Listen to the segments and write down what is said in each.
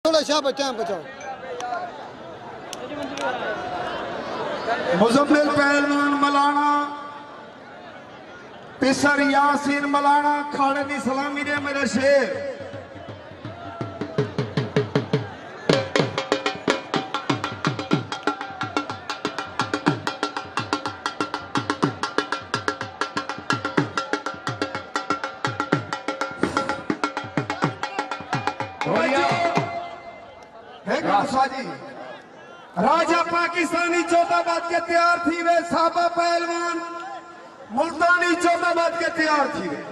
थोड़ा शाबाश टाइम बचाओ। मुजम्मिल पहलवान मलाना पिसर यासीन मलाना खाड़े दी सलामी दे मेरे शेर। राजा पाकिस्तानी चौथाबाद के तैयार थी वे साबा पहलवान मुल्तानी चौथाबाद के तैयार थी वे।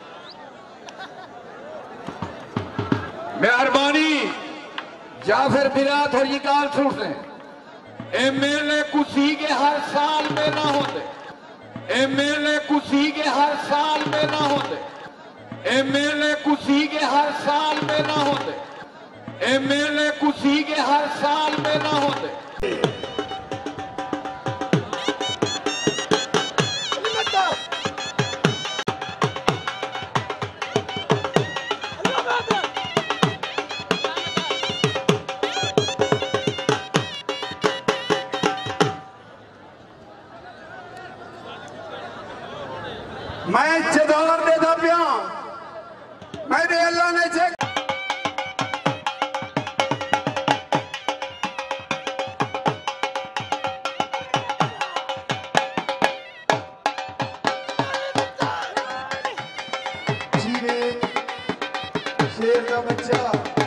मेहरबानी जाफिर बिरात और ये गाल सुन लें। एमएलए कुसी के हर साल में ना होते, एमएलए कुसी के हर साल में ना होते, एमएलए कुसी के हर साल में ना होते, एमएलए कुसी के हर साल में ना होते। मैं चदार दे दा पिया मेरे अल्लाह ने जे शेर का बच्चा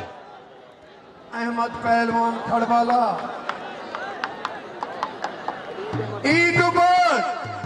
अहमद पहलवान खड़वाला ईद उबर